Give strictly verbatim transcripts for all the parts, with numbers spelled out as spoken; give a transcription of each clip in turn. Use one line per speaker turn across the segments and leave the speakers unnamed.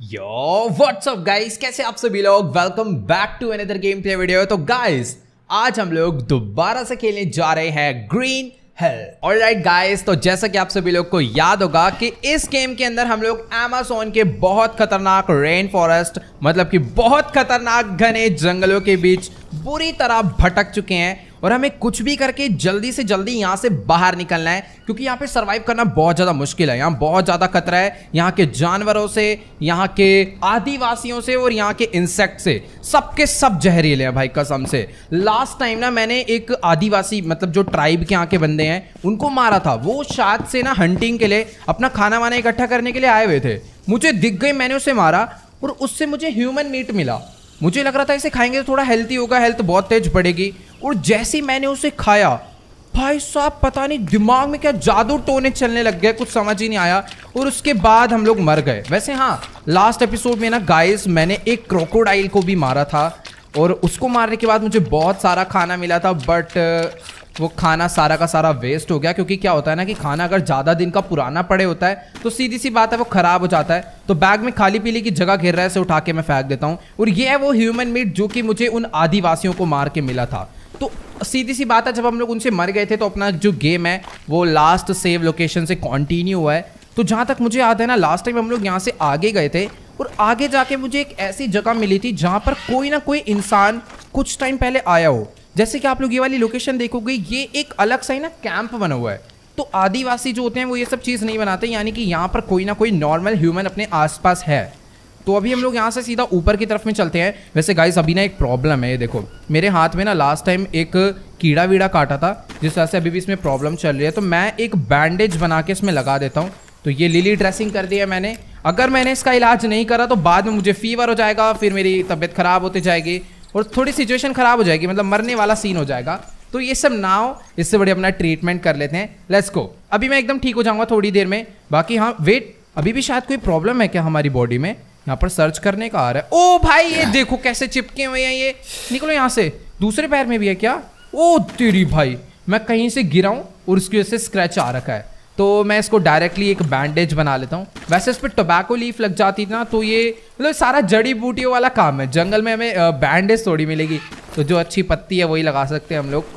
Yo what's up guys, कैसे आप सभी लोग। Welcome back to another gameplay video. तो गाइस आज हम लोग दोबारा से खेलने जा रहे हैं ग्रीन हेल। ऑलराइट गाइस, तो जैसा कि आप सभी लोग को याद होगा कि इस गेम के अंदर हम लोग अमेज़न के बहुत खतरनाक रेन फॉरेस्ट मतलब कि बहुत खतरनाक घने जंगलों के बीच बुरी तरह भटक चुके हैं और हमें कुछ भी करके जल्दी से जल्दी यहाँ से बाहर निकलना है, क्योंकि यहाँ पे सरवाइव करना बहुत ज़्यादा मुश्किल है। यहाँ बहुत ज़्यादा खतरा है यहाँ के जानवरों से, यहाँ के आदिवासियों से और यहाँ के इंसेक्ट से। सबके सब जहरीले हैं भाई कसम से। लास्ट टाइम ना मैंने एक आदिवासी मतलब जो ट्राइब के यहाँ के बंदे हैं उनको मारा था। वो शायद से ना हंटिंग के लिए अपना खाना वाना इकट्ठा करने के लिए आए हुए थे। मुझे दिख गए, मैंने उसे मारा और उससे मुझे ह्यूमन मीट मिला। मुझे लग रहा था इसे खाएंगे तो थोड़ा हेल्थी होगा, हेल्थ बहुत तेज बढ़ेगी। और जैसे ही मैंने उसे खाया भाई साहब पता नहीं दिमाग में क्या जादू टोने चलने लग गए, कुछ समझ ही नहीं आया और उसके बाद हम लोग मर गए। वैसे हाँ, लास्ट एपिसोड में ना गाइस मैंने एक क्रोकोडाइल को भी मारा था और उसको मारने के बाद मुझे बहुत सारा खाना मिला था, बट वो खाना सारा का सारा वेस्ट हो गया। क्योंकि क्या होता है ना कि खाना अगर ज़्यादा दिन का पुराना पड़े होता है तो सीधी सी बात है वो ख़राब हो जाता है। तो बैग में खाली पीली की जगह घेर रहा है, इसे उठा के मैं फेंक देता हूँ। और ये है वो ह्यूमन मीट जो कि मुझे उन आदिवासियों को मार के मिला था। तो सीधी सी बात है जब हम लोग उनसे मर गए थे तो अपना जो गेम है वो लास्ट सेव लोकेशन से कंटिन्यू हुआ है। तो जहाँ तक मुझे याद है ना लास्ट टाइम हम लोग यहाँ से आगे गए थे और आगे जाके मुझे एक ऐसी जगह मिली थी जहाँ पर कोई ना कोई इंसान कुछ टाइम पहले आया हो। जैसे कि आप लोग ये वाली लोकेशन देखोगे, ये एक अलग सा ही ना कैंप बना हुआ है। तो आदिवासी जो होते हैं वो ये सब चीज़ नहीं बनाते, यानी कि यहाँ पर कोई ना कोई नॉर्मल ह्यूमन अपने आसपास है। तो अभी हम लोग यहाँ से सीधा ऊपर की तरफ में चलते हैं। वैसे गाइस अभी ना एक प्रॉब्लम है, ये देखो मेरे हाथ में ना लास्ट टाइम एक कीड़ा वीड़ा काटा था जिस वजह से अभी भी इसमें प्रॉब्लम चल रही है। तो मैं एक बैंडेज बना के इसमें लगा देता हूँ। तो ये लिली ड्रेसिंग कर दी है मैंने। अगर मैंने इसका इलाज नहीं करा तो बाद में मुझे फीवर हो जाएगा, फिर मेरी तबीयत खराब होती जाएगी और थोड़ी सिचुएशन खराब हो जाएगी, मतलब मरने वाला सीन हो जाएगा। तो ये सब ना हो, इससे बड़े अपना ट्रीटमेंट कर लेते हैं। Let's go. अभी मैं एकदम ठीक हो जाऊंगा थोड़ी देर में। बाकी हाँ वेट, अभी भी शायद कोई प्रॉब्लम है क्या हमारी बॉडी में। यहाँ पर सर्च करने का आ रहा है। ओ भाई ये देखो कैसे चिपके हुए हैं ये। निकलो यहाँ से। दूसरे पैर में भी है क्या? ओ तेरी भाई, मैं कहीं से गिरा हूँ और उसकी वजह से स्क्रैच आ रखा है। तो मैं इसको डायरेक्टली एक बैंडेज बना लेता हूँ। वैसे इस पर टोबैको लीफ लग जाती थी ना तो ये मतलब सारा जड़ी बूटियों वाला काम है। जंगल में हमें बैंडेज थोड़ी मिलेगी, तो जो अच्छी पत्ती है वही लगा सकते हैं हम लोग।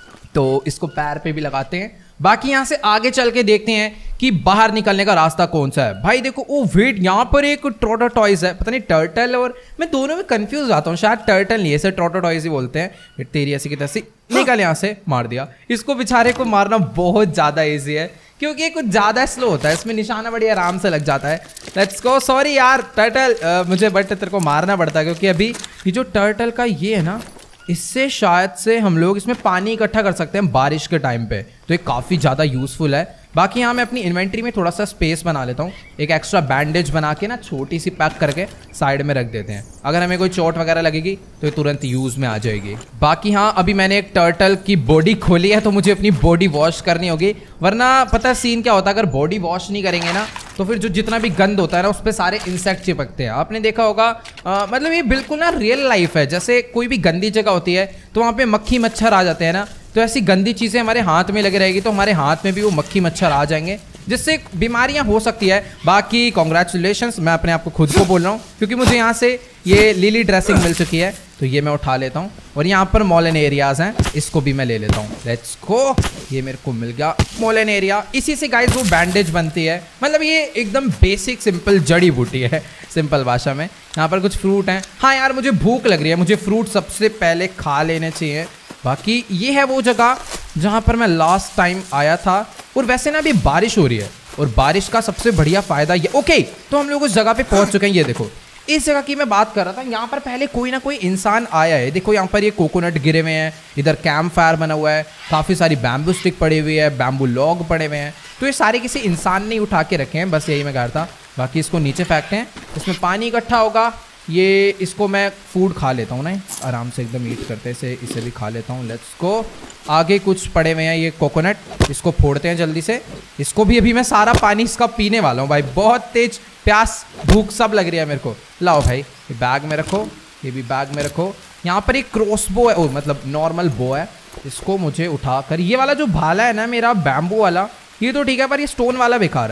तो इसको पैर पे भी लगाते हैं। बाकी यहाँ से आगे चल के देखते हैं कि बाहर निकलने का रास्ता कौन सा है। भाई देखो, ओ वेट, यहाँ पर एक ट्रोटोटॉइज है, पता नहीं टर्टल और मैं दोनों में कंफ्यूज आता हूँ। शायद टर्टल नहीं है, इसे ट्रोटोटॉइज ही बोलते हैं। तेरी ऐसी की तैसी निकल यहाँ से, मार दिया इसको। बेचारे को मारना बहुत ज़्यादा ईजी है क्योंकि ये कुछ ज़्यादा स्लो होता है, इसमें निशाना बड़ी आराम से लग जाता है। Let's go. सॉरी यार टर्टल, मुझे बट तेरे को मारना पड़ता है क्योंकि अभी ये जो टर्टल का ये है ना, इससे शायद से हम लोग इसमें पानी इकट्ठा कर सकते हैं बारिश के टाइम पे। तो ये काफ़ी ज़्यादा यूज़फुल है। बाकी यहाँ मैं अपनी इन्वेंट्री में थोड़ा सा स्पेस बना लेता हूँ। एक एक्स्ट्रा बैंडेज बना के ना छोटी सी पैक करके साइड में रख देते हैं। अगर हमें कोई चोट वगैरह लगेगी तो ये तुरंत यूज़ में आ जाएगी। बाकी हाँ, अभी मैंने एक टर्टल की बॉडी खोली है तो मुझे अपनी बॉडी वॉश करनी होगी, वरना पता है सीन क्या होता है, अगर बॉडी वॉश नहीं करेंगे ना तो फिर जो जितना भी गंद होता है ना उस पर सारे इंसेक्ट चिपकते हैं। आपने देखा होगा, आ, मतलब ये बिल्कुल ना रियल लाइफ है। जैसे कोई भी गंदी जगह होती है तो वहाँ पे मक्खी मच्छर आ जाते हैं ना, तो ऐसी गंदी चीज़ें हमारे हाथ में लगी रहेगी तो हमारे हाथ में भी वो मक्खी मच्छर आ जाएंगे, जिससे बीमारियां हो सकती है। बाकी कॉन्ग्रेचुलेशंस, मैं अपने आप को खुद को बोल रहा हूँ क्योंकि मुझे यहाँ से ये लिली ड्रेसिंग मिल चुकी है। तो ये मैं उठा लेता हूँ और यहाँ पर मॉलन एरियाज हैं, इसको भी मैं ले लेता हूँ। Let's go. ये मेरे को मिल गया मॉलन एरिया। इसी से गाइस वो बैंडेज बनती है। मतलब ये एकदम बेसिक सिंपल जड़ी बूटी है सिंपल भाषा में। यहाँ पर कुछ फ्रूट हैं। हाँ यार मुझे भूख लग रही है, मुझे फ्रूट सबसे पहले खा लेने चाहिए। बाकी ये है वो जगह जहाँ पर मैं लास्ट टाइम आया था। और वैसे ना अभी बारिश हो रही है और बारिश का सबसे बढ़िया फ़ायदा ये, ओके तो हम लोग उस जगह पे पहुँच चुके हैं। ये देखो इस जगह की मैं बात कर रहा था, यहाँ पर पहले कोई ना कोई इंसान आया है। देखो यहाँ पर ये कोकोनट गिरे हुए हैं, इधर कैंप फायर बना हुआ है, काफ़ी सारी बैम्बू स्टिक पड़ी हुई है, बैम्बू लॉग पड़े हुए हैं। तो ये सारे किसी इंसान ने उठा के रखे हैं, बस यही मैं कह रहा था। बाकी इसको नीचे फेंकते हैं, इसमें पानी इकट्ठा होगा। ये इसको मैं फूड खा लेता हूँ ना आराम से, एकदम ईट करते इसे इसे भी खा लेता हूँ। Let's go. आगे कुछ पड़े हुए हैं ये कोकोनट, इसको फोड़ते हैं जल्दी से। इसको भी अभी मैं सारा पानी इसका पीने वाला हूँ भाई, बहुत तेज प्यास भूख सब लग रही है मेरे को। लाओ भाई ये बैग में रखो, ये भी बैग में रखो। यहाँ पर एक क्रॉसबो है, ओ मतलब नॉर्मल बो है, इसको मुझे उठा कर, ये वाला जो भाला है ना मेरा बैम्बू वाला, ये तो ठीक है पर ये स्टोन वाला बेकार है।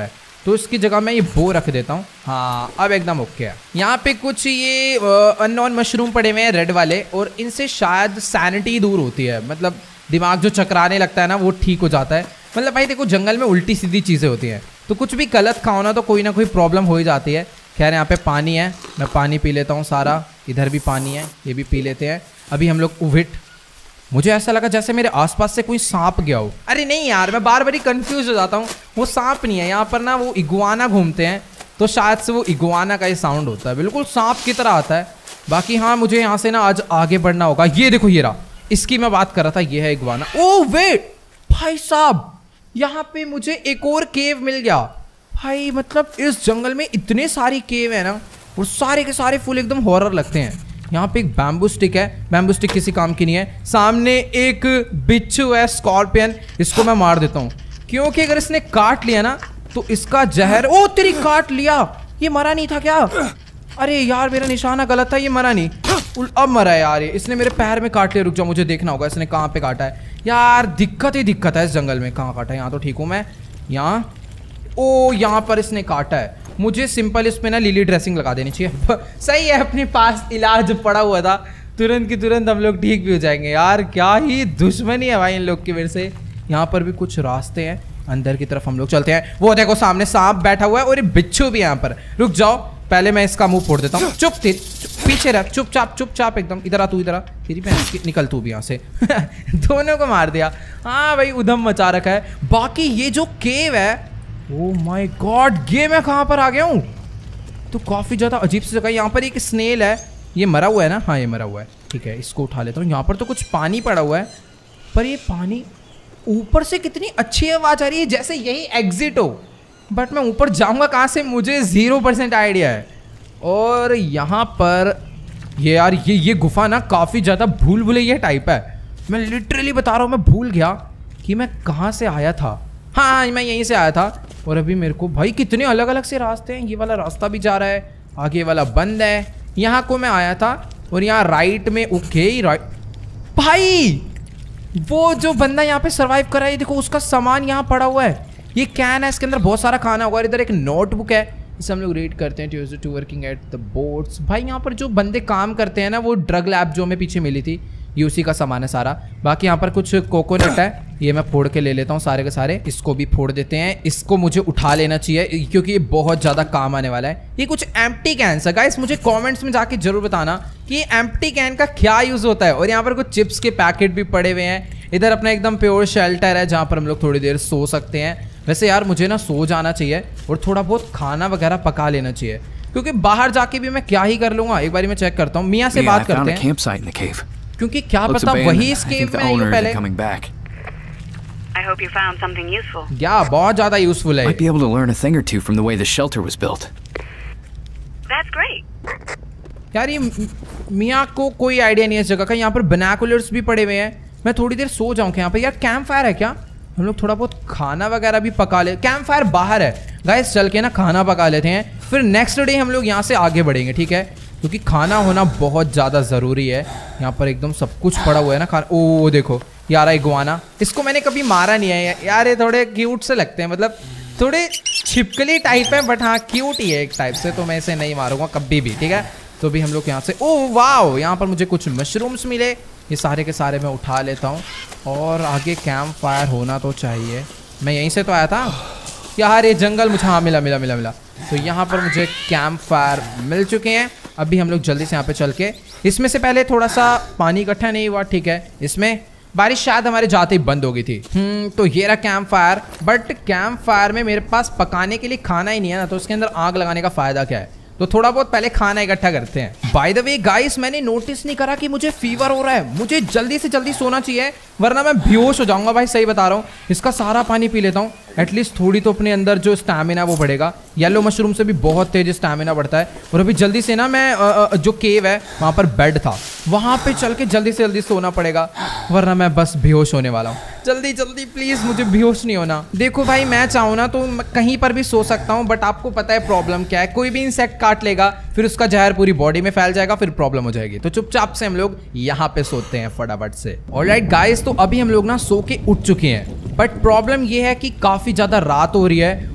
तो इसकी जगह मैं ये बो रख देता हूँ। हाँ अब एकदम ओके है। यहाँ पे कुछ ये अननोन मशरूम पड़े हुए हैं रेड वाले, और इनसे शायद सैनिटी दूर होती है, मतलब दिमाग जो चकराने लगता है ना वो ठीक हो जाता है। मतलब भाई देखो जंगल में उल्टी सीधी चीज़ें होती हैं, तो कुछ भी गलत खाओ ना तो कोई ना कोई प्रॉब्लम हो ही जाती है। खैर यहाँ पे पानी है, मैं पानी पी लेता हूँ सारा। इधर भी पानी है, ये भी पी लेते हैं। अभी हम लोग उविट, मुझे ऐसा लगा जैसे मेरे आसपास से कोई सांप गया हो। अरे नहीं यार, मैं बार बार ही कंफ्यूज हो जाता हूँ, वो सांप नहीं है यहाँ पर ना, वो इगुआना घूमते हैं, तो शायद से वो इगुआना का ही साउंड होता है, बिल्कुल सांप की तरह आता है। बाकी हाँ मुझे यहाँ से ना आज आगे बढ़ना होगा। ये देखो ये रहा, इसकी मैं बात कर रहा था, ये है इगुआना। ओह वेट भाई साहब, यहाँ पे मुझे एक और केव मिल गया भाई। मतलब इस जंगल में इतने सारी केव है ना, और सारे के सारे फुल एकदम हॉरर लगते हैं। यहाँ पे एक बैम्बू स्टिक है, बैम्बू स्टिक किसी काम की नहीं है। सामने एक बिच्छू है स्कॉर्पियन, इसको मैं मार देता हूँ, क्योंकि अगर इसने काट लिया ना तो इसका जहर, ओ तेरी काट लिया, ये मरा नहीं था क्या? अरे यार मेरा निशाना गलत था, ये मरा नहीं, अब मरा है यार। ये इसने मेरे पैर में काट लिया, रुक जाओ मुझे देखना होगा इसने कहाँ पे काटा है। यार दिक्कत ही दिक्कत है इस जंगल में, कहाँ काटा है? यहाँ तो ठीक हूँ मैं, यहाँ, ओ यहाँ पर इसने काटा है। मुझे सिंपल इस पे ना लीली ड्रेसिंग लगा देनी चाहिए। सही है, अपने पास इलाज पड़ा हुआ था, तुरंत की तुरंत हम लोग ठीक भी हो जाएंगे। यार क्या ही दुश्मनी है भाई इन लोग की वजह से। यहाँ पर भी कुछ रास्ते हैं, अंदर की तरफ हम लोग चलते हैं। वो देखो सामने सांप बैठा हुआ है, और ये बिच्छू भी यहाँ पर। रुक जाओ, पहले मैं इसका मुंह फोड़ देता हूँ। चुप तेरी, पीछे रह, चुपचाप चुपचाप एकदम। इधर आ तू, इधर आ, तेरी बहन निकल तू भी यहाँ से। दोनों को मार दिया। हाँ भाई उधम मचा रखा है। बाकी ये जो केव है, ओह माय गॉड, ये मैं कहाँ पर आ गया हूँ? तो काफ़ी ज़्यादा अजीब सी जगह। यहाँ पर एक स्नेल है, ये मरा हुआ है ना? हाँ ये मरा हुआ है, ठीक है इसको उठा लेता हूँ। यहाँ पर तो कुछ पानी पड़ा हुआ है, पर ये पानी ऊपर से कितनी अच्छी आवाज़ आ रही है, जैसे यही एग्जिट हो। बट मैं ऊपर जाऊँगा कहाँ से, मुझे ज़ीरो परसेंट आइडिया है। और यहाँ पर ये यार ये ये गुफा ना काफ़ी ज़्यादा भूल भुलैया टाइप है। मैं लिटरली बता रहा हूँ, मैं भूल गया कि मैं कहाँ से आया था। हाँ मैं यहीं से आया था, और अभी मेरे को भाई कितने अलग अलग से रास्ते हैं। ये वाला रास्ता भी जा रहा है, आगे वाला बंद है। यहाँ को मैं आया था, और यहाँ राइट में, ओके राइट। भाई वो जो बंदा यहाँ पे सरवाइव कर रहा है, देखो उसका सामान यहाँ पड़ा हुआ है। ये कैन है, इसके अंदर बहुत सारा खाना होगा। इधर एक नोटबुक है, इसे हम लोग रीड करते हैं। Tuesday to working at the boats. भाई यहाँ पर जो बंदे काम करते हैं ना, वो ड्रग लैब जो हमें पीछे मिली थी, ये उसी का सामान है सारा। बाकी यहाँ पर कुछ कोकोनट है, ये मैं फोड़ के ले लेता हूँ सारे के सारे। इसको भी फोड़ देते हैं, इसको मुझे उठा लेना चाहिए क्योंकि ये बहुत ज़्यादा काम आने वाला है। ये कुछ एम्प्टी कैंस है गाइस, मुझे कमेंट्स में जाके जरूर बताना कि ये एम्प्टी कैन का क्या यूज़ होता है। और यहाँ पर कुछ चिप्स के पैकेट भी पड़े हुए हैं। इधर अपना एकदम प्योर शेल्टर है, जहाँ पर हम लोग थोड़ी देर सो सकते हैं। वैसे यार मुझे ना सो जाना चाहिए, और थोड़ा बहुत खाना वगैरह पका लेना चाहिए, क्योंकि बाहर जाके भी मैं क्या ही कर लूँगा। एक बार मैं चेक करता हूँ, मियाँ से बात करते हैं, क्योंकि क्या पता वही इस केव में आई हो पहले।
I hope you found something useful.
या बहुत ज़्यादा यूजफुल है।
Might be able to learn a thing or two from the way the shelter was built.
That's great.
यार ये मियाँ को कोई आइडिया नहीं है इस जगह का। यहाँ पर बनाकुलर्स भी पड़े हुए हैं। मैं थोड़ी देर सो जाऊँ यहाँ पर। यार कैंप फायर है क्या? हम लोग थोड़ा बहुत खाना वगैरह भी पका ले। कैंप फायर बाहर है गाइस, चल के ना खाना पका लेते हैं, फिर नेक्स्ट डे हम लोग यहाँ से आगे बढ़ेंगे, ठीक है? क्योंकि खाना होना बहुत ज़्यादा ज़रूरी है। यहाँ पर एकदम सब कुछ पड़ा हुआ है ना खाना। ओ देखो यार इगुआना, इसको मैंने कभी मारा नहीं है यार। ये थोड़े क्यूट से लगते हैं, मतलब थोड़े छिपकली टाइप है, बट हाँ क्यूट ही है एक टाइप से, तो मैं इसे नहीं मारूंगा कभी भी, ठीक है? तो भी हम लोग यहाँ से, ओ वाओ, यहाँ पर मुझे कुछ मशरूम्स मिले, ये सारे के सारे मैं उठा लेता हूँ। और आगे कैंप फायर होना तो चाहिए। मैं यहीं से तो आया था यार, ये जंगल मुझे, हाँ मिला मिला मिला मिला। तो यहाँ पर मुझे कैंप फायर मिल चुके हैं। अभी हम लोग जल्दी से यहाँ पे चल के, इसमें से पहले थोड़ा सा पानी इकट्ठा नहीं हुआ, ठीक है? इसमें बारिश शायद हमारे जाते ही बंद हो गई थी। हम्म तो ये रहा campfire, but campfire में मेरे पास पकाने के लिए खाना ही नहीं है ना, तो उसके अंदर आग लगाने का फायदा क्या है? तो थोड़ा बहुत पहले खाना इकट्ठा करते हैं। बाय द वे गाइस, मैंने नोटिस नहीं करा कि मुझे फीवर हो रहा है। मुझे जल्दी से जल्दी सोना चाहिए, वरना मैं बेहोश हो जाऊंगा भाई, सही बता रहा हूँ। इसका सारा पानी पी लेता हूँ, एटलीस्ट थोड़ी तो अपने अंदर जो स्टैमिना वो बढ़ेगा। येलो मशरूम से भी बहुत तेज स्टैमिना बढ़ता है। और अभी जल्दी से ना मैं जो केव है वहाँ पर बेड था, वहाँ पे चल के जल्दी से जल्दी सोना पड़ेगा, वरना मैं बस बेहोश होने वाला हूँ। जल्दी जल्दी प्लीज़, मुझे बेहोश नहीं होना। देखो भाई मैं चाहूँ ना तो कहीं पर भी सो सकता हूँ, बट आपको पता है प्रॉब्लम क्या है, कोई भी इंसेक्ट काट लेगा, फिर उसका जहर पूरी बॉडी में फैल जाएगा, फिर प्रॉब्लम हो जाएगी। तो चुपचाप से हम लोग यहाँ पे सोते हैं फटाफट से। ऑलराइट गाइस, तो अभी हम लोग ना सो के उठ चुके हैं, बट प्रॉब्लम ये है कि काफ़ी ज़्यादा रात हो रही है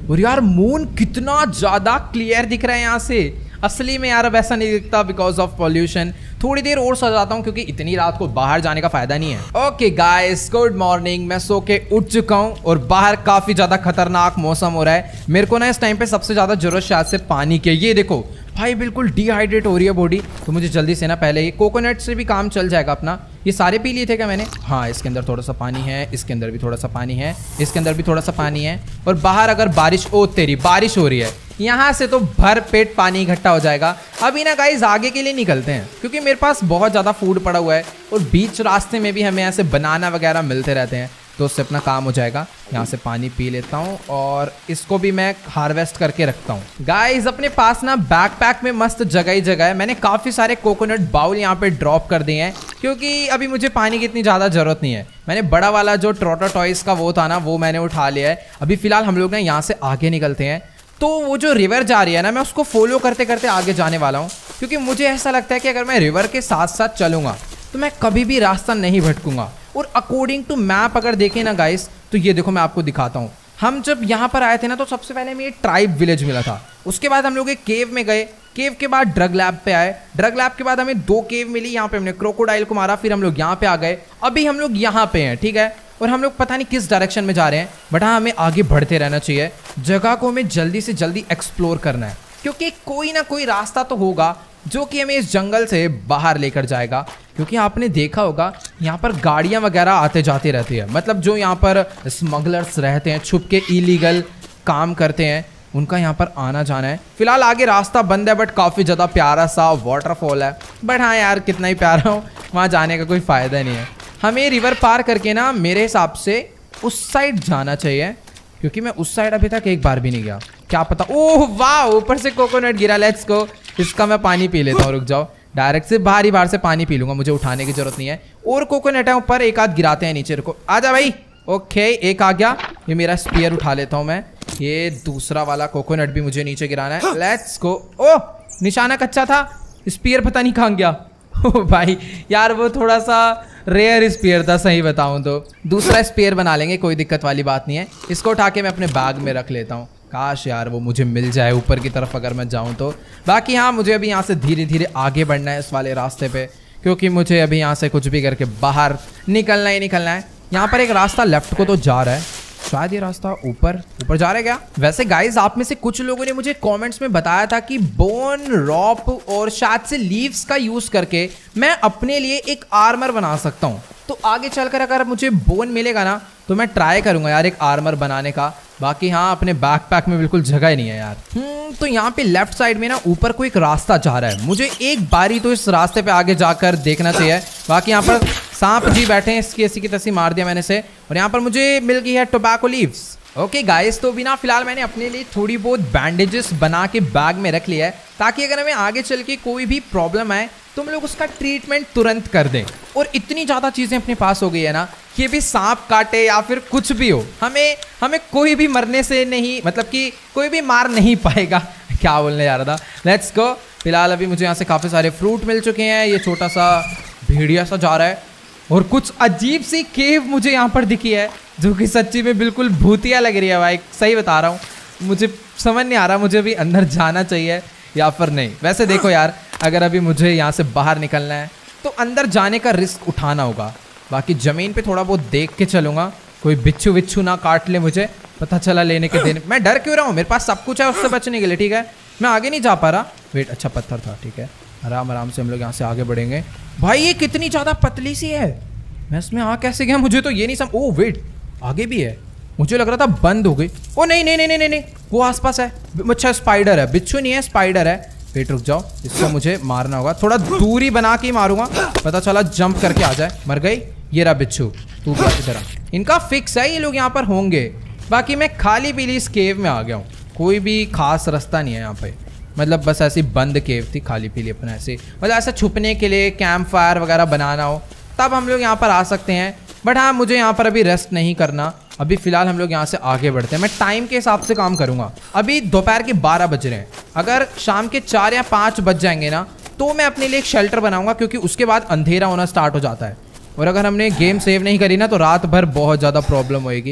और यार मून कितना ज्यादा क्लियर दिख रहा है यहाँ से। असली में यार अब ऐसा नहीं दिखता बिकॉज ऑफ पॉल्यूशन। थोड़ी देर और सो जाता हूँ क्योंकि इतनी रात को बाहर जाने का फायदा नहीं है। Okay guys, good morning. मैं सो के उठ चुका हूँ और बाहर काफी ज्यादा खतरनाक मौसम हो रहा है। मेरे को ना इस टाइम पे सबसे ज्यादा जरूरत शायद से पानी की। ये देखो भाई बिल्कुल डिहाइड्रेट हो रही है बॉडी, तो मुझे जल्दी से ना पहले ये कोकोनट से भी काम चल जाएगा अपना। ये सारे पी लिए थे क्या मैंने? हाँ, इसके अंदर थोड़ा सा पानी है, इसके अंदर भी थोड़ा सा पानी है, इसके अंदर भी थोड़ा सा पानी है। और बाहर अगर बारिश, ओ तेरी बारिश हो रही है, यहाँ से तो भर पेट पानी इकट्ठा हो जाएगा। अभी ना गाइस आगे के लिए निकलते हैं क्योंकि मेरे पास बहुत ज़्यादा फूड पड़ा हुआ है और बीच रास्ते में भी हमें ऐसे बनाना वगैरह मिलते रहते हैं, तो उससे अपना काम हो जाएगा। यहाँ से पानी पी लेता हूँ और इसको भी मैं हार्वेस्ट करके रखता हूँ। गाइस अपने पास ना बैकपैक में मस्त जगह ही जगह है। मैंने काफ़ी सारे कोकोनट बाउल यहाँ पे ड्रॉप कर दिए हैं क्योंकि अभी मुझे पानी की इतनी ज़्यादा ज़रूरत नहीं है। मैंने बड़ा वाला जो ट्रोटो टॉयज का वो था ना, वो मैंने उठा लिया है। अभी फिलहाल हम लोग ना यहाँ से आगे निकलते हैं। तो वो जो रिवर जा रही है ना, मैं उसको फॉलो करते करते आगे जाने वाला हूँ क्योंकि मुझे ऐसा लगता है कि अगर मैं रिवर के साथ साथ चलूँगा तो मैं कभी भी रास्ता नहीं भटकूंगा। और अकॉर्डिंग टू मैप अगर देखें ना गाइस, तो ये देखो मैं आपको दिखाता हूँ। हम जब यहाँ पर आए थे ना तो सबसे पहले हमें ये ट्राइब विलेज मिला था। उसके बाद हम लोग एक केव में गए, केव के बाद ड्रग लैब पे आए, ड्रग लैब के बाद हमें दो केव मिली। यहाँ पे हमने क्रोकोडाइल को मारा, फिर हम लोग यहाँ पे आ गए। अभी हम लोग यहाँ पे हैं, ठीक है। और हम लोग पता नहीं किस डायरेक्शन में जा रहे हैं, बट हाँ हमें आगे बढ़ते रहना चाहिए। जगह को हमें जल्दी से जल्दी एक्सप्लोर करना है क्योंकि कोई ना कोई रास्ता तो होगा जो कि हमें इस जंगल से बाहर लेकर जाएगा। क्योंकि आपने देखा होगा यहाँ पर गाड़ियाँ वगैरह आते जाती रहती है, मतलब जो यहाँ पर स्मगलर्स रहते हैं, छुप के इलीगल काम करते हैं, उनका यहाँ पर आना जाना है। फिलहाल आगे रास्ता बंद है बट काफ़ी ज़्यादा प्यारा सा वाटरफॉल है। बट हाँ यार कितना ही प्यारा हो, वहाँ जाने का कोई फ़ायदा नहीं है। हमें रिवर पार करके ना मेरे हिसाब से उस साइड जाना चाहिए क्योंकि मैं उस साइड अभी तक एक बार भी नहीं गया। क्या पता, ओह वाह, ऊपर से कोकोनट गिरा। लेट्स गो, इसका मैं पानी पी लेता हूँ। रुक जाओ, डायरेक्ट से बाहर ही बाहर से पानी पी लूंगा, मुझे उठाने की जरूरत नहीं है। और कोकोनट है ऊपर, एक आध गिराते हैं नीचे। रुको, आजा भाई। ओके, एक आ गया। ये मेरा स्पीयर उठा लेता हूँ मैं। ये दूसरा वाला कोकोनट भी मुझे नीचे गिराना है। लेट्स गो। ओह, निशाना कच्चा था, स्पीयर पता नहीं कहाँ गया। ओ भाई यार, वो थोड़ा सा रेयर स्पीयर था सही बताऊं तो। दूसरा स्पीयर बना लेंगे, कोई दिक्कत वाली बात नहीं है। इसको उठा के मैं अपने बैग में रख लेता हूँ। काश यार वो मुझे मिल जाए ऊपर की तरफ अगर मैं जाऊं तो। बाकी हाँ, मुझे अभी यहाँ से धीरे धीरे आगे बढ़ना है इस वाले रास्ते पे क्योंकि मुझे अभी यहाँ से कुछ भी करके बाहर निकलना ही निकलना है। यहाँ पर एक रास्ता लेफ्ट को तो जा रहा है, शायद ये रास्ता ऊपर ऊपर जा रहा है क्या? वैसे गाइस आप में से कुछ लोगों ने मुझे कमेंट्स में बताया था कि बोन, रॉप और शायद से लीव्स का यूज करके मैं अपने लिए एक आर्मर बना सकता हूँ। तो आगे चलकर अगर मुझे बोन मिलेगा ना तो मैं ट्राई करूंगा यार एक आर्मर बनाने का। बाकी हाँ, अपने बैकपैक में बिल्कुल जगह ही नहीं है यार। हम्म तो यहाँ पे लेफ्ट साइड में ना ऊपर को एक रास्ता जा रहा है, मुझे एक बारी तो इस रास्ते पे आगे जाकर देखना चाहिए। बाकी यहाँ पर सांप जी बैठे हैं, इसकी ऐसी की तैसी मार दिया मैंने से। और यहाँ पर मुझे मिल गई है टोबैको लीव्स। ओके गाइस, तो बिना फिलहाल मैंने अपने लिए थोड़ी बहुत बैंडेजेस बना के बैग में रख लिया है ताकि अगर हमें आगे चल के कोई भी प्रॉब्लम आए तो हम लोग उसका ट्रीटमेंट तुरंत कर दें। और इतनी ज़्यादा चीज़ें अपने पास हो गई है ना कि भी सांप काटे या फिर कुछ भी हो, हमें हमें कोई भी मरने से नहीं, मतलब कि कोई भी मार नहीं पाएगा। क्या बोलने जा रहा था। Let's go. फिलहाल अभी मुझे यहाँ से काफ़ी सारे फ्रूट मिल चुके हैं। ये छोटा सा भेड़िया सा जा रहा है और कुछ अजीब सी केव मुझे यहाँ पर दिखी है जो कि सच्ची में बिल्कुल भूतिया लग रही है भाई, सही बता रहा हूँ। मुझे समझ नहीं आ रहा मुझे अभी अंदर जाना चाहिए या फिर नहीं। वैसे देखो यार, अगर अभी मुझे यहाँ से बाहर निकलना है तो अंदर जाने का रिस्क उठाना होगा। बाकी ज़मीन पे थोड़ा बहुत देख के चलूँगा, कोई बिच्छू विच्छू ना काट ले मुझे। पता चला लेने के दिन मैं डर क्यों रहा हूँ, मेरे पास सब कुछ है उससे बचने के लिए, ठीक है। मैं आगे नहीं जा पा रहा। वेट, अच्छा पत्थर था, ठीक है। आराम आराम से हम लोग यहाँ से आगे बढ़ेंगे। भाई ये कितनी ज़्यादा पतली सी है, मैं इसमें आ कैसे गया मुझे तो ये नहीं समझ। ओ वेट, आगे भी है, मुझे लग रहा था बंद हो गई। ओ नहीं नहीं नहीं नहीं नहीं, वो आसपास है। अच्छा स्पाइडर है, बिच्छू नहीं है स्पाइडर है। वेट रुक जाओ, इसको मुझे मारना होगा, थोड़ा दूरी बना के मारूंगा, पता चला जंप करके आ जाए। मर गई, ये रहा बिच्छू, तू क्या इधर। इनका फिक्स है, ये लोग यहाँ पर होंगे। बाकी मैं खाली पीली इस केव में आ गया हूँ, कोई भी खास रास्ता नहीं है यहाँ पे, मतलब बस ऐसी बंद केव थी खाली पीली अपना ऐसे, मतलब ऐसा छुपने के लिए कैंप फायर वगैरह बनाना हो तब हम लोग यहाँ पर आ सकते हैं। बट हाँ, मुझे यहाँ पर अभी रेस्ट नहीं करना, अभी फिलहाल हम लोग यहाँ से आगे बढ़ते हैं। मैं टाइम के हिसाब से काम करूँगा। अभी दोपहर के बारह बज रहे हैं, अगर शाम के चार या पाँच बज जाएंगे ना तो मैं अपने लिए एक शेल्टर बनाऊंगा, क्योंकि उसके बाद अंधेरा होना स्टार्ट हो जाता है। और अगर हमने गेम सेव नहीं करी ना तो रात भर बहुत ज़्यादा प्रॉब्लम होएगी।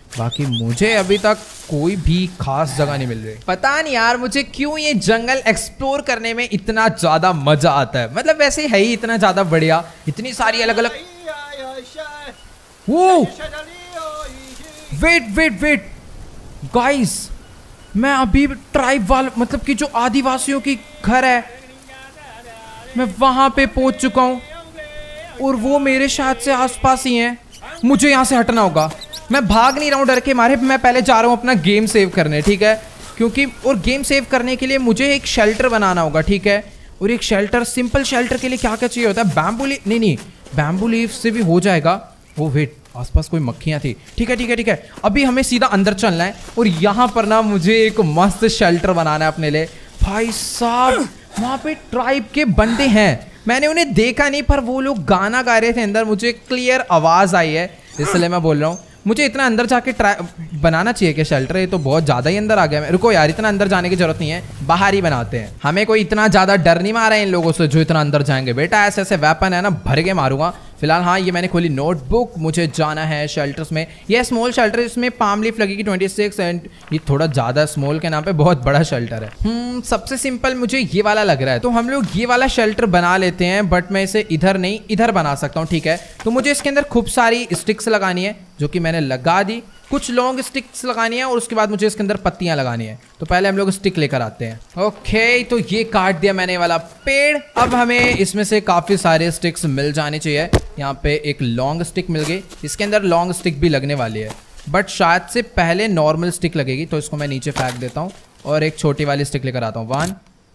बाकी मुझे अभी तक कोई भी खास जगह नहीं मिल रही। पता नहीं यार मुझे क्यों ये जंगल एक्सप्लोर करने में इतना ज्यादा मजा आता है। मतलब वैसे है ही इतना ज्यादा बढ़िया, इतनी सारी अलग अलग। वो वेट वेट वेट गाइस, मैं अभी ट्राइब वाल मतलब कि जो आदिवासियों की घर है, मैं वहां पे पहुंच चुका हूं और वो मेरे शायद से आसपास ही हैं। मुझे यहाँ से हटना होगा। मैं भाग नहीं रहा हूँ डर के मारे, मैं पहले जा रहा हूँ अपना गेम सेव करने, ठीक है? क्योंकि और गेम सेव करने के लिए मुझे एक शेल्टर बनाना होगा, ठीक है? और एक शेल्टर, सिंपल शेल्टर के लिए क्या क्या चाहिए होता है? बैम्बू लीफ, नहीं नहीं बैम्बू लीफ से भी हो जाएगा। वो वेट, आसपास कोई मक्खियाँ थी। ठीक है ठीक है ठीक है, अभी हमें सीधा अंदर चलना है और यहाँ पर ना मुझे एक मस्त शेल्टर बनाना है अपने लिए। भाई साहब वहाँ पे ट्राइब के बंदे हैं, मैंने उन्हें देखा नहीं पर वो लोग गाना गा रहे थे अंदर, मुझे क्लियर आवाज़ आई है, इसलिए मैं बोल रहा हूँ। मुझे इतना अंदर जाके ट्राई बनाना चाहिए कि शेल्टर, ये तो बहुत ज़्यादा ही अंदर आ गया। मैं रुको यार, इतना अंदर जाने की जरूरत नहीं है, बाहर ही बनाते हैं। हमें कोई इतना ज़्यादा डर नहीं मारा है इन लोगों से जो इतना अंदर जाएंगे। बेटा ऐसे ऐसे वेपन है ना, भर के मारूंगा। फिलहाल हाँ, ये मैंने खोली नोटबुक, मुझे जाना है शेल्टर्स में। ये स्मॉल शेल्टर, इसमें पाम लीफ लगेगी छब्बीस एंड ये थोड़ा ज़्यादा स्मॉल के नाम पे बहुत बड़ा शेल्टर है। हम्म सबसे सिंपल मुझे ये वाला लग रहा है, तो हम लोग ये वाला शेल्टर बना लेते हैं। बट मैं इसे इधर नहीं, इधर बना सकता हूँ, ठीक है? तो मुझे इसके अंदर खूब सारी स्टिक्स लगानी है, जो कि मैंने लगा दी। कुछ लॉन्ग स्टिक्स लगानी है और उसके बाद मुझे इसके अंदर पत्तियां लगानी है। तो पहले हम लोग स्टिक लेकर आते हैं। ओके, तो ये काट दिया मैंने वाला पेड़। अब हमें इसमें से काफी सारे स्टिक्स मिल जाने चाहिए। यहाँ पे एक लॉन्ग स्टिक मिल गई, इसके अंदर लॉन्ग स्टिक भी लगने वाली है, बट शायद से पहले नॉर्मल स्टिक लगेगी। तो इसको मैं नीचे फेंक देता हूँ और एक छोटी वाली स्टिक लेकर आता हूँ। One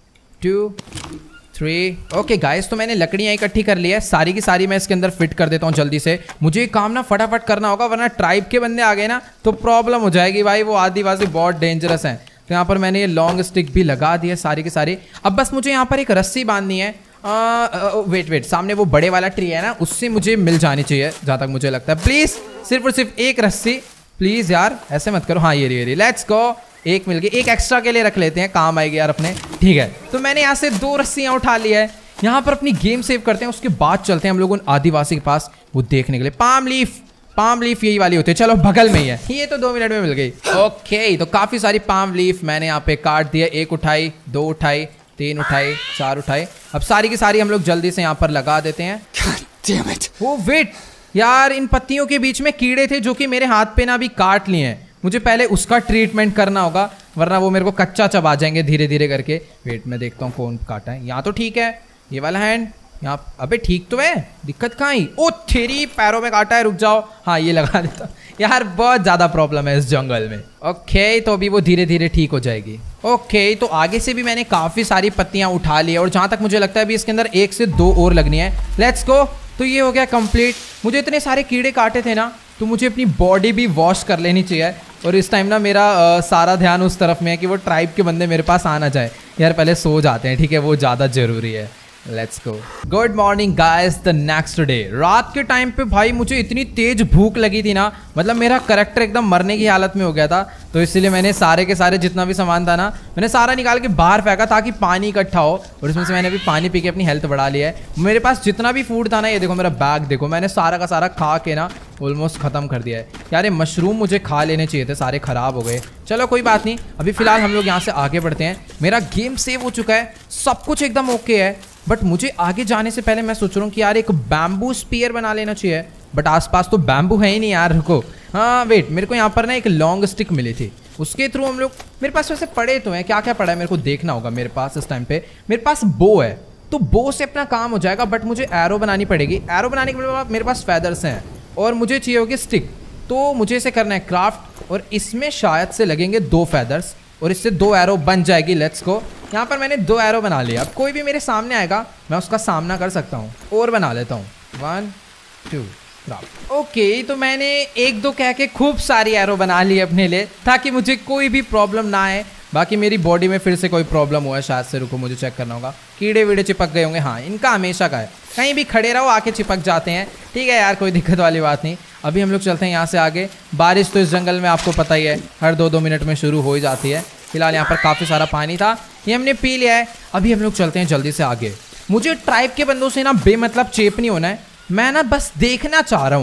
two three. Okay guys, तो मैंने लकड़ियाँ इकट्ठी कर ली है, सारी की सारी मैं इसके अंदर फिट कर देता हूँ जल्दी से। मुझे काम ना फटाफट करना होगा, वरना ट्राइब के बंदे आ गए ना तो प्रॉब्लम हो जाएगी भाई। वो आदिवासी बहुत डेंजरस हैं। तो यहाँ पर मैंने ये लॉन्ग स्टिक भी लगा दी है सारी की सारी। अब बस मुझे यहाँ पर एक रस्सी बांधनी है। आ, आ, वेट वेट सामने वो बड़े वाला ट्री है ना, उससे मुझे मिल जानी चाहिए जहाँ तक मुझे लगता है। प्लीज़ सिर्फ और सिर्फ एक रस्सी, प्लीज़ यार ऐसे मत करो। हाँ ये रही ये रही, लेट्स गो। एक मिल गई, एक एक्स्ट्रा के लिए रख लेते हैं, काम आएगी यार अपने। ठीक है, तो मैंने यहाँ से दो रस्सियाँ उठा ली है। यहाँ पर अपनी गेम सेव करते हैं, उसके बाद चलते हैं हम लोग उन आदिवासी के पास वो देखने के लिए। पाम लीफ, पाम लीफ यही वाली होती है। चलो बगल में ही है, ये तो दो मिनट में मिल गई। ओके, तो काफ़ी सारी पाम लीफ मैंने यहाँ पे काट दिया। एक उठाई, दो उठाई, तीन उठाई, चार उठाई। अब सारी की सारी हम लोग जल्दी से यहाँ पर लगा देते हैं।
Damn it.
वो वेट यार, इन पत्तियों के बीच में कीड़े थे जो कि मेरे हाथ पे ना अभी काट लिए हैं। मुझे पहले उसका ट्रीटमेंट करना होगा, वरना वो मेरे को कच्चा चबा जाएंगे धीरे धीरे करके। वेट मैं देखता हूँ कौन काटा है। यहाँ तो ठीक है, ये वाला हैंड यहाँ। अबे ठीक तो है, दिक्कत कहाँ आई? ओ तेरी पैरों में काटा है, रुक जाओ। हाँ ये लगा देता यार, बहुत ज़्यादा प्रॉब्लम है इस जंगल में। ओके, तो अभी वो धीरे धीरे ठीक हो जाएगी। ओके, तो आगे से भी मैंने काफ़ी सारी पत्तियाँ उठा ली है और जहाँ तक मुझे लगता है अभी इसके अंदर एक से दो और लगनी है। Let's go. तो ये हो गया कंप्लीट। मुझे इतने सारे कीड़े काटे थे ना, तो मुझे अपनी बॉडी भी वॉश कर लेनी चाहिए। और इस टाइम ना मेरा आ, सारा ध्यान उस तरफ में है कि वो ट्राइब के बंदे मेरे पास आ ना जाए। यार पहले सो जाते हैं, ठीक है? वो ज़्यादा ज़रूरी है। Let's go. Good morning guys, the next day. रात के टाइम पे भाई मुझे इतनी तेज भूख लगी थी ना, मतलब मेरा कैरेक्टर एकदम मरने की हालत में हो गया था। तो इसीलिए मैंने सारे के सारे जितना भी सामान था ना, मैंने सारा निकाल के बाहर फेंका ताकि पानी इकट्ठा हो। और इसमें से मैंने अभी पानी पी के अपनी हेल्थ बढ़ा ली है। मेरे पास जितना भी फूड था ना, ये देखो मेरा बैग देखो, मैंने सारा का सारा खा के ना ऑलमोस्ट ख़त्म कर दिया है। यार ये मशरूम मुझे खा लेने चाहिए थे, सारे ख़राब हो गए। चलो कोई बात नहीं, अभी फ़िलहाल हम लोग यहाँ से आगे बढ़ते हैं। मेरा गेम सेव हो चुका है, सब कुछ एकदम ओके है। बट मुझे आगे जाने से पहले मैं सोच रहा हूँ कि यार एक बैम्बू स्पीयर बना लेना चाहिए। बट आसपास तो बैम्बू है ही नहीं यार, रुको। हाँ वेट, मेरे को यहाँ पर ना एक लॉन्ग स्टिक मिली थी, उसके थ्रू हम लोग, मेरे पास वैसे पड़े तो हैं, क्या क्या पड़ा है मेरे को देखना होगा। मेरे पास इस टाइम पे मेरे पास बो है, तो बो से अपना काम हो जाएगा। बट मुझे एरो बनानी पड़ेगी। एरो बनाने के बाद मेरे पास फेदर्स हैं और मुझे चाहिए होगी स्टिक। तो मुझे इसे करना है क्राफ्ट, और इसमें शायद से लगेंगे दो फेदर्स और इससे दो एरो बन जाएगी। Let's go. यहाँ पर मैंने दो एरो बना लिया। अब कोई भी मेरे सामने आएगा मैं उसका सामना कर सकता हूँ। और बना लेता हूँ, वन टू क्राफ्ट। ओके, तो मैंने एक दो कह के खूब सारी एरो बना ली अपने लिए, ताकि मुझे कोई भी प्रॉब्लम ना आए। बाकी मेरी बॉडी में फिर से कोई प्रॉब्लम हुआ है शायद से, रुको मुझे चेक करना होगा। कीड़े वीड़े चिपक गए होंगे, हाँ इनका हमेशा का है, कहीं भी खड़े रहो आके चिपक जाते हैं। ठीक है यार, कोई दिक्कत वाली बात नहीं। अभी हम लोग चलते हैं यहाँ से आगे। बारिश तो इस जंगल में आपको पता ही है, हर दो दो मिनट में शुरू हो ही जाती है। फिलहाल यहाँ पर काफ़ी सारा पानी था, ये हमने पी लिया है। अभी हम लोग चलते हैं जल्दी से आगे। मुझे ट्राइब के बंदों से ना बेमतलब चेप नहीं होना है। मैं ना बस देखना चाह रहा हूँ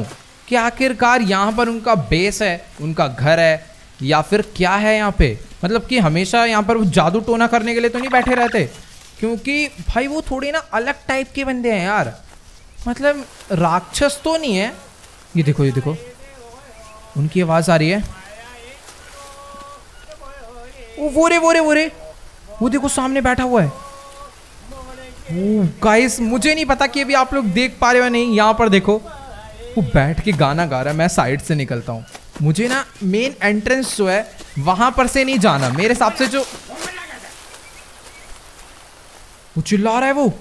कि आखिरकार यहाँ पर उनका बेस है, उनका घर है, या फिर क्या है यहाँ पे। मतलब कि हमेशा यहाँ पर वो जादू टोना करने के लिए तो नहीं बैठे रहते, क्योंकि भाई वो थोड़े ना अलग टाइप के बंदे हैं यार। मतलब राक्षस तो नहीं है। ये देखो ये देखो, उनकी आवाज आ रही है। ओ वो रे वो रे वो रे वो देखो सामने बैठा हुआ है। ओ गाइस, मुझे नहीं पता कि अभी आप लोग देख पा रहे हो नहीं। यहाँ पर देखो वो बैठ के गाना गा रहा है। मैं साइड से निकलता हूँ। मुझे ना मेन एंट्रेंस जो है वहां पर से नहीं जाना मेरे हिसाब से। जो वो चिल्ला रहा है वो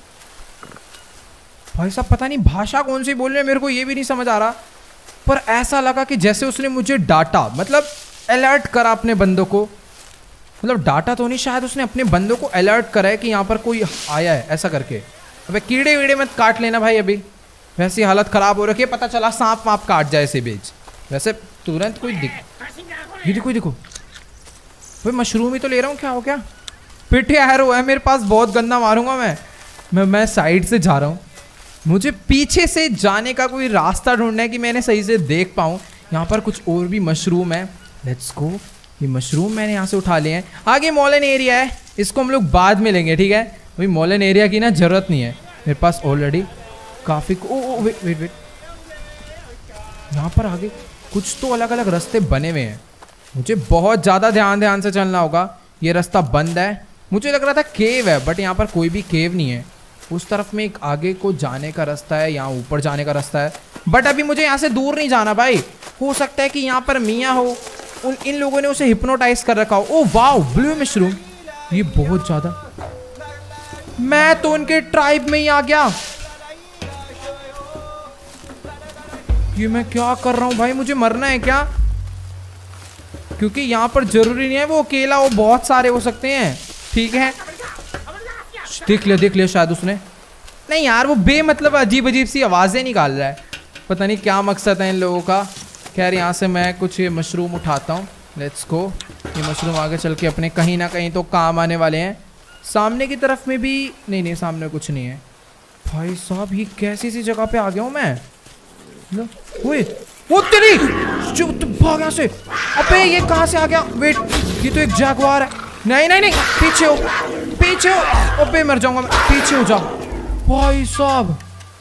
भाई साहब, पता नहीं भाषा कौन सी बोल रहे हैं, मेरे को ये भी नहीं समझ आ रहा। पर ऐसा लगा कि जैसे उसने मुझे डांटा, मतलब अलर्ट करा अपने बंदों को। मतलब डांटा तो नहीं, शायद उसने अपने बंदों को अलर्ट करा है कि यहाँ पर कोई आया है, ऐसा करके। अबे कीड़े वीड़े मत काट लेना भाई, अभी वैसी हालत खराब हो रखी है। पता चला सांप वाप काट जाए इसे बीच। वैसे तुरंत कोई दिख, ये देखो ये देखो भाई, मशरूम ही तो ले रहा हूँ। क्या हो क्या पिटे एरो है मेरे पास, बहुत गंदा मारूंगा मैं। मैं मैं साइड से जा रहा हूँ। मुझे पीछे से जाने का कोई रास्ता ढूंढना है कि मैंने सही से देख पाऊँ। यहाँ पर कुछ और भी मशरूम है। Let's go. ये मशरूम मैंने यहाँ से उठा लिए हैं। आगे मॉलन एरिया है, इसको हम लोग बाद में लेंगे, ठीक है। अभी मॉलन एरिया की ना जरूरत नहीं है मेरे पास ऑलरेडी काफ़ी। Oh oh wait wait wait, यहाँ पर आगे कुछ तो अलग अलग रास्ते बने हुए हैं। मुझे बहुत ज़्यादा ध्यान ध्यान से चलना होगा। ये रास्ता बंद है। मुझे लग रहा था केव है, बट यहाँ पर कोई भी केव नहीं है। उस तरफ में एक आगे को जाने का रास्ता है, यहाँ ऊपर जाने का रास्ता है। बट अभी मुझे यहाँ से दूर नहीं जाना भाई। हो सकता है कि यहाँ पर मियाँ हो, उन इन लोगों ने उसे हिप्नोटाइज कर रखा हो। ओ वाओ, ब्लू मशरूम, ये बहुत ज़्यादा। मैं तो उनके ट्राइब में ही आ गया। ये मैं क्या कर रहा हूँ भाई, मुझे मरना है क्या? क्योंकि यहाँ पर जरूरी नहीं है वो अकेला, वो बहुत सारे हो सकते हैं, ठीक है। देख लिया देख लिया शायद उसने। नहीं यार, वो बेमतलब अजीब अजीब सी आवाज़ें निकाल रहा है। पता नहीं क्या मकसद है इन लोगों का। खैर यहाँ से मैं कुछ ये मशरूम उठाता हूँ। Let's go. ये मशरूम आगे चल के अपने कहीं ना कहीं तो काम आने वाले हैं। सामने की तरफ में भी नहीं, नहीं सामने कुछ नहीं है। भाई साहब, ये कैसी सी जगह पे आ गया हूँ मैं। ओए, वो तेरी भाग यहाँ से। अबे ये कहाँ से आ गया? वेट, ये तो एक जैगुआर है। नहीं नहीं नहीं, पीछे हो पीछे हो। अबे मर जाऊंगा मैं, पीछे हो जा। भाई साहब,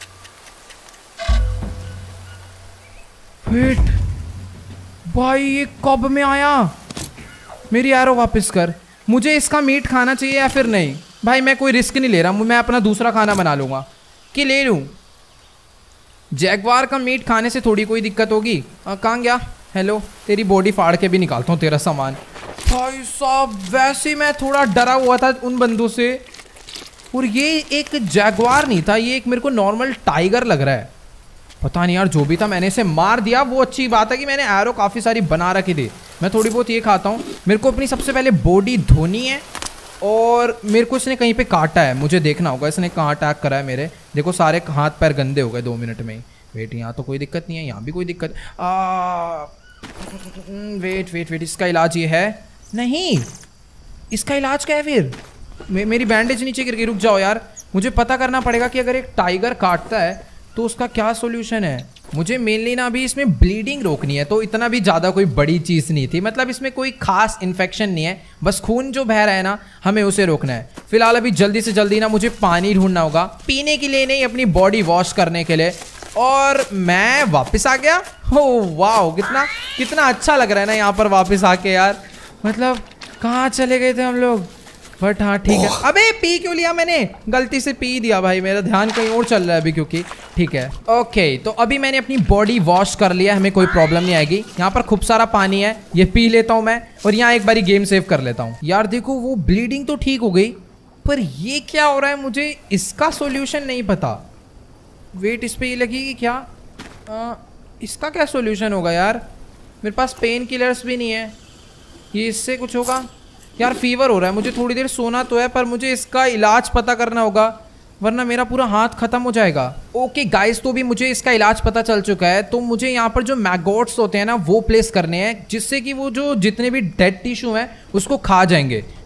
वेट भाई, ये कब में आया? मेरी एरो वापस कर। मुझे इसका मीट खाना चाहिए या फिर नहीं? भाई मैं कोई रिस्क नहीं ले रहा, मैं अपना दूसरा खाना बना लूँगा। कि ले लूँ? जैगवार का मीट खाने से थोड़ी कोई दिक्कत होगी। कहाँ गया? हेलो, तेरी बॉडी फाड़ के भी निकालता हूँ तेरा सामान। भाई साहब, वैसे मैं थोड़ा डरा हुआ था उन बंदों से। और ये एक जैगवार नहीं था, ये एक मेरे को नॉर्मल टाइगर लग रहा है। पता नहीं यार, जो भी था मैंने इसे मार दिया। वो अच्छी बात है कि मैंने एरो काफ़ी सारी बना रखी थी। मैं थोड़ी बहुत ये खाता हूँ। मेरे को अपनी सबसे पहले बॉडी धोनी है। और मेरे को इसने कहीं पे काटा है, मुझे देखना होगा इसने कहाँ अटैक करा है मेरे। देखो सारे हाथ पैर गंदे हो गए दो मिनट में ही। वेट, यहाँ तो कोई दिक्कत नहीं है, यहाँ भी कोई दिक्कत। आ, वेट वेट वेट, इसका इलाज ये है? नहीं, इसका इलाज क्या है फिर? मे, मेरी बैंडेज नीचे गिर गई। रुक जाओ यार, मुझे पता करना पड़ेगा कि अगर एक टाइगर काटता है तो उसका क्या सोल्यूशन है। मुझे मेनली ना अभी इसमें ब्लीडिंग रोकनी है, तो इतना भी ज़्यादा कोई बड़ी चीज़ नहीं थी। मतलब इसमें कोई खास इन्फेक्शन नहीं है, बस खून जो बह रहा है ना, हमें उसे रोकना है। फिलहाल अभी जल्दी से जल्दी ना मुझे पानी ढूंढना होगा, पीने के लिए नहीं, अपनी बॉडी वॉश करने के लिए। और मैं वापस आ गया। ओह वाह, कितना कितना अच्छा लग रहा है ना यहाँ पर वापस आके यार। मतलब कहाँ चले गए थे हम लोग? बट हाँ ठीक है। अबे पी क्यों लिया मैंने? गलती से पी दिया भाई, मेरा ध्यान कहीं और चल रहा है अभी, क्योंकि ठीक है। ओके, तो अभी मैंने अपनी बॉडी वॉश कर लिया, हमें कोई प्रॉब्लम नहीं आएगी। यहाँ पर खूब सारा पानी है, ये पी लेता हूँ मैं। और यहाँ एक बारी गेम सेव कर लेता हूँ। यार देखो, वो ब्लीडिंग तो ठीक हो गई, पर ये क्या हो रहा है मुझे इसका सोल्यूशन नहीं पता। वेट, इस पर ये लगेगी क्या? आ, इसका क्या सोल्यूशन होगा यार? मेरे पास पेन किलर्स भी नहीं है, ये इससे कुछ होगा? यार फीवर हो रहा है, मुझे थोड़ी देर सोना तो है, पर मुझे इसका इलाज पता करना होगा, वरना मेरा पूरा हाथ खत्म हो जाएगा। ओके गाइस, तो भी मुझे इसका इलाज पता चल चुका है। तो मुझे यहाँ पर जो मैगोट्स होते हैं ना, वो प्लेस करने हैं, जिससे कि वो जो जितने भी डेड टिश्यू हैं उसको खा जाएंगे।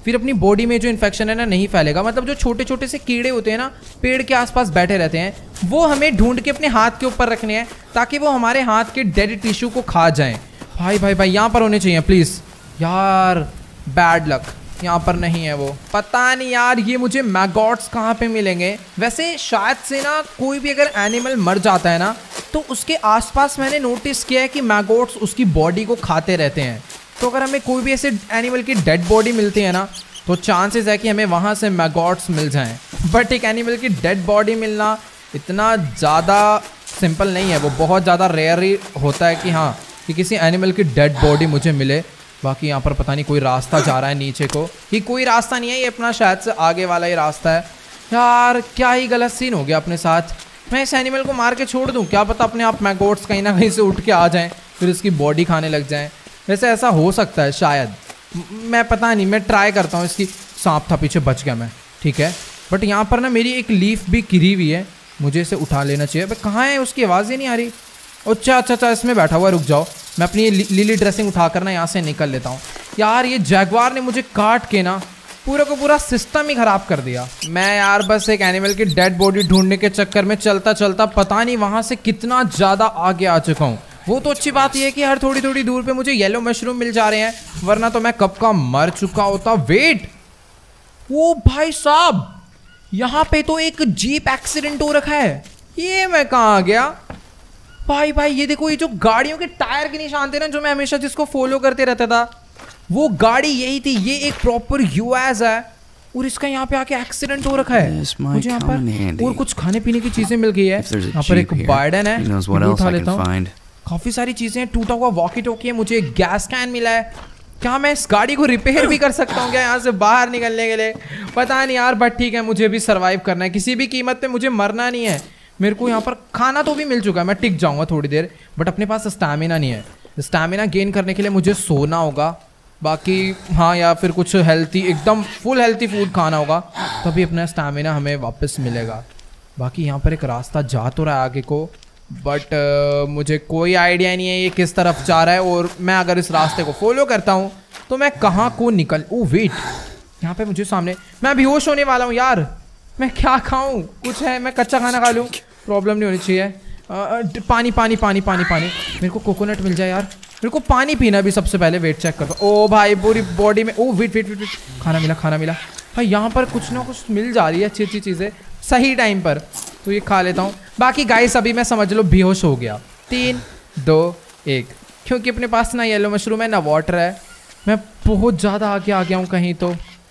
फिर अपनी बॉडी में जो इन्फेक्शन है ना नहीं फैलेगा। मतलब जो छोटे छोटे से कीड़े होते हैं ना पेड़ के आसपास बैठे रहते हैं, वो हमें ढूंढ के अपने हाथ के ऊपर रखने हैं ताकि वो हमारे हाथ के डेड टिश्यू को खा जाएं। भाई भाई भाई यहाँ पर होने चाहिए प्लीज़ यार। बैड लक, यहाँ पर नहीं है वो। पता नहीं यार ये मुझे मैगॉट्स कहाँ पे मिलेंगे। वैसे शायद से ना कोई भी अगर एनिमल मर जाता है ना तो उसके आसपास मैंने नोटिस किया है कि मैगॉट्स उसकी बॉडी को खाते रहते हैं। तो अगर हमें कोई भी ऐसे एनिमल की डेड बॉडी मिलती है ना तो चांसेस है कि हमें वहाँ से मैगॉट्स मिल जाएं। बट एक एनिमल की डेड बॉडी मिलना इतना ज़्यादा सिंपल नहीं है, वो बहुत ज़्यादा रेयर ही होता है कि हाँ कि किसी एनिमल की डेड बॉडी मुझे मिले। बाकी यहाँ पर पता नहीं कोई रास्ता जा रहा है नीचे को, ये कोई रास्ता नहीं है, ये अपना शायद से आगे वाला ही रास्ता है। यार क्या ही गलत सीन हो गया अपने साथ। मैं इस एनिमल को मार के छोड़ दूँ, क्या पता अपने आप मैगॉट्स कहीं ना कहीं से उठ के आ जाएं फिर इसकी बॉडी खाने लग जाएं। वैसे ऐसा हो सकता है शायद, मैं पता नहीं, मैं ट्राई करता हूँ। इसकी सांप था पीछे, बच गया मैं, ठीक है। बट यहाँ पर ना मेरी एक लीफ भी गिरी हुई है, मुझे इसे उठा लेना चाहिए। भाई कहाँ है, उसकी आवाज़ ही नहीं आ रही। अच्छा अच्छा अच्छा इसमें बैठा हुआ, रुक जाओ, मैं अपनी लीली ड्रेसिंग उठा कर ना यहाँ से निकल लेता हूँ। यार ये जैगवार ने मुझे काट के ना पूरा को पूरा सिस्टम ही ख़राब कर दिया। मैं यार बस एक एनिमल की डेड बॉडी ढूंढने के चक्कर में चलता चलता पता नहीं वहाँ से कितना ज़्यादा आगे आ चुका हूँ। वो तो अच्छी बात यह है कि हर थोड़ी थोड़ी दूर पे मुझे येलो मशरूम मिल जा रहे हैं, वरना तो मैं कब का मर चुका होता। वेट, ओ भाई साहब यहाँ पे तो एक जीप एक्सीडेंट हो रखा है। ये मैं कहाँ आ गया भाई भाई। ये देखो, ये जो गाड़ियों के टायर के निशान थे ना जो मैं हमेशा जिसको फॉलो करते रहता था, वो गाड़ी यही थी। ये एक प्रॉपर यूएस है और इसका यहाँ पे आके एक्सीडेंट हो रखा है। मुझे यहाँ पर और कुछ खाने पीने की चीजें मिल गई है। यहाँ पर एक बाइडन है, उठा लेता हूँ। काफी सारी चीजें हैं, टूटा हुआ वॉकी टॉकी है, मुझे एक गैस कैन मिला है। क्या मैं इस गाड़ी को रिपेयर भी कर सकता हूँ क्या यहाँ से बाहर निकलने के लिए? पता नहीं यार, बट ठीक है, मुझे भी सर्वाइव करना है किसी भी कीमत पे, मुझे मरना नहीं है। मेरे को यहाँ पर खाना तो भी मिल चुका है, मैं टिक जाऊँगा थोड़ी देर, बट अपने पास स्टैमिना नहीं है। स्टैमिना गेन करने के लिए मुझे सोना होगा, बाकी हाँ या फिर कुछ हेल्थी, एकदम फुल हेल्थी फूड खाना होगा, तभी अपना स्टैमिना हमें वापस मिलेगा। बाकी यहाँ पर एक रास्ता जा तो रहा है आगे को, बट uh, मुझे कोई आइडिया नहीं है ये किस तरफ जा रहा है, और मैं अगर इस रास्ते को फॉलो करता हूँ तो मैं कहाँ को निकल। ओ वेट, यहाँ पे मुझे सामने, मैं बेहोश होने वाला हूँ यार। मैं क्या खाऊं? कुछ है, मैं कच्चा खाना खा लूं, प्रॉब्लम नहीं होनी चाहिए। आ, पानी पानी पानी पानी पानी मेरे को कोकोनट मिल जाए यार, मेरे को पानी पीना भी सबसे पहले। वेट चेक करता हूँ। ओ भाई पूरी बॉडी में, oh wait wait wait wait खाना मिला खाना मिला भाई। यहाँ पर कुछ ना कुछ मिल जा रही है अच्छी अच्छी चीज़ें सही टाइम पर, तो ये खा लेता हूँ। बाकी गाइस अभी मैं समझ लो बेहोश हो गया। तीन दो एक, क्योंकि अपने पास ना येलो मशरूम है ना वाटर है। मैं बहुत ज़्यादा आगे आ गया हूँ कहीं, तो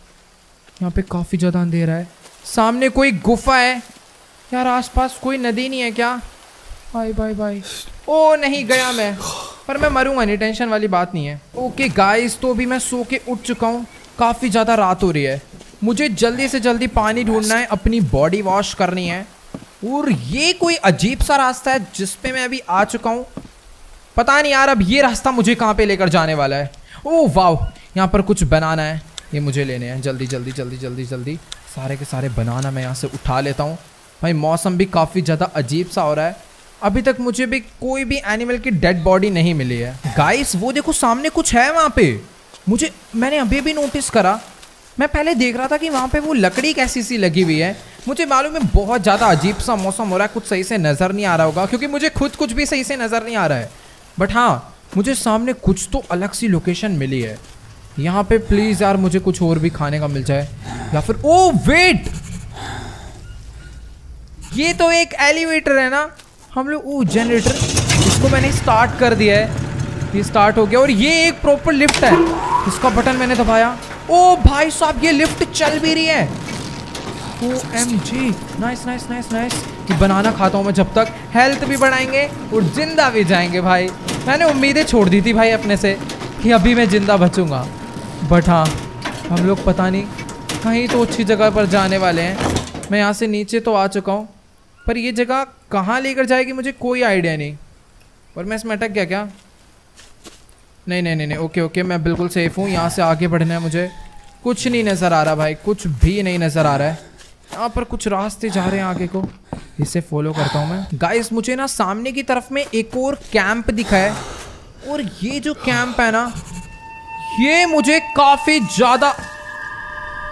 यहाँ पे काफ़ी ज़्यादा अंधेरा है। सामने कोई गुफा है यार, आसपास कोई नदी नहीं है क्या? भाई भाई भाई, ओ नहीं गया मैं, पर मैं मरूंगा नहीं, टेंशन वाली बात नहीं है। ओके गाइस, तो अभी मैं सो के उठ चुका हूँ, काफ़ी ज़्यादा रात हो रही है, मुझे जल्दी से जल्दी पानी ढूंढना है, अपनी बॉडी वॉश करनी है। और ये कोई अजीब सा रास्ता है जिस पे मैं अभी आ चुका हूँ। पता नहीं यार अब ये रास्ता मुझे कहाँ पे लेकर जाने वाला है। ओह वाह, यहाँ पर कुछ बनाना है, ये मुझे लेने हैं। जल्दी जल्दी जल्दी जल्दी जल्दी सारे के सारे बनाना मैं यहाँ से उठा लेता हूँ। भाई मौसम भी काफ़ी ज़्यादा अजीब सा हो रहा है, अभी तक मुझे भी कोई भी एनिमल की डेड बॉडी नहीं मिली है। गाइस वो देखो सामने कुछ है वहाँ पे, मुझे मैंने अभी भी नोटिस करा। मैं पहले देख रहा था कि वहाँ पे वो लकड़ी कैसी सी लगी हुई है। मुझे मालूम है बहुत ज़्यादा अजीब सा मौसम हो रहा है, कुछ सही से नज़र नहीं आ रहा होगा क्योंकि मुझे खुद कुछ भी सही से नज़र नहीं आ रहा है। बट हाँ, मुझे सामने कुछ तो अलग सी लोकेशन मिली है। यहाँ पे प्लीज़ यार मुझे कुछ और भी खाने का मिल जाए, या फिर ओ वेट, ये तो एक एलिवेटर है ना हम लोग। ओ जनरेटर, इसको मैंने स्टार्ट कर दिया है, ये स्टार्ट हो गया। और ये एक प्रॉपर लिफ्ट है, इसका बटन मैंने दबाया। ओ भाई साहब ये लिफ्ट चल भी रही है। O M G, nice nice nice nice. ये बनाना खाता हूँ मैं जब तक, हेल्थ भी बढ़ाएंगे और जिंदा भी जाएंगे भाई। मैंने उम्मीदें छोड़ दी थी भाई अपने से कि अभी मैं जिंदा बचूंगा, बट हाँ हम लोग पता नहीं कहीं तो अच्छी जगह पर जाने वाले हैं। मैं यहाँ से नीचे तो आ चुका हूँ, पर ये जगह कहाँ लेकर जाएगी मुझे कोई आइडिया नहीं। और मैं इसमें अटक गया क्या? नहीं नहीं नहीं नहीं, ओके ओके मैं बिल्कुल सेफ़ हूँ। यहाँ से आगे बढ़ना है मुझे। कुछ नहीं नज़र आ रहा भाई, कुछ भी नहीं नज़र आ रहा है। यहाँ पर कुछ रास्ते जा रहे हैं आगे को, इसे फॉलो करता हूँ मैं। गाइस मुझे ना सामने की तरफ में एक और कैंप दिखा है, और ये जो कैंप है ना ये मुझे काफ़ी ज़्यादा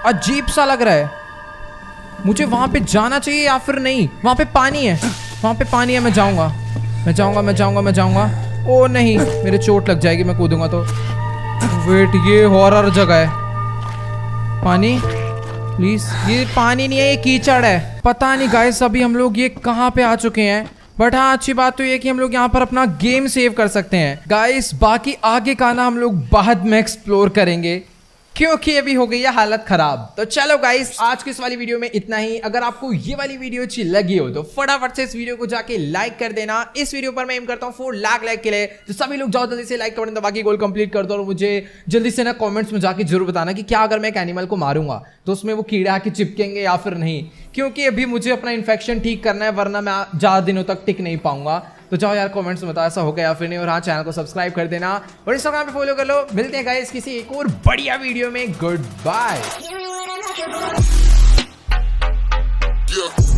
अजीब सा लग रहा है। मुझे वहां पे जाना चाहिए या फिर नहीं? वहां पे पानी है, वहां पे पानी है। मैं जाऊंगा मैं जाऊंगा मैं जाऊंगा मैं जाऊंगा ओ नहीं, मेरे चोट लग जाएगी मैं कूदूंगा तो। वेट, ये हॉरर जगह है। पानी प्लीज। ये पानी नहीं है, ये कीचड़ है। पता नहीं गाइस अभी हम लोग ये कहाँ पे आ चुके हैं, बट हाँ अच्छी बात तो ये कि हम लोग यहाँ पर अपना गेम सेव कर सकते हैं गाइस। बाकी आगे का ना हम लोग बाद में एक्सप्लोर करेंगे क्योंकि अभी हो गई है हालत खराब। तो चलो गाइस आज की इस वाली वीडियो में इतना ही। अगर आपको ये वाली वीडियो अच्छी लगी हो तो फटाफट से इस वीडियो को जाके लाइक कर देना। इस वीडियो पर मैं एम करता हूँ फोर लाख लाइक के लिए, तो सभी लोग जाओ जल्दी से लाइक कर दबा के गोल कंप्लीट कर दो। और मुझे जल्दी से ना कमेंट्स में जाके जरूर बताना कि क्या अगर मैं एक एनिमल को मारूंगा तो उसमें वो कीड़े आके चिपकेंगे या फिर नहीं, क्योंकि अभी मुझे अपना इन्फेक्शन ठीक करना है वरना मैं ज्यादा दिनों तक टिक नहीं पाऊंगा। तो जाओ यार कमेंट्स में बताओ ऐसा हो गया या फिर नहीं। और हाँ चैनल को सब्सक्राइब कर देना और इंस्टाग्राम पे फॉलो कर लो। मिलते हैं गाइस किसी एक और बढ़िया वीडियो में। Good bye.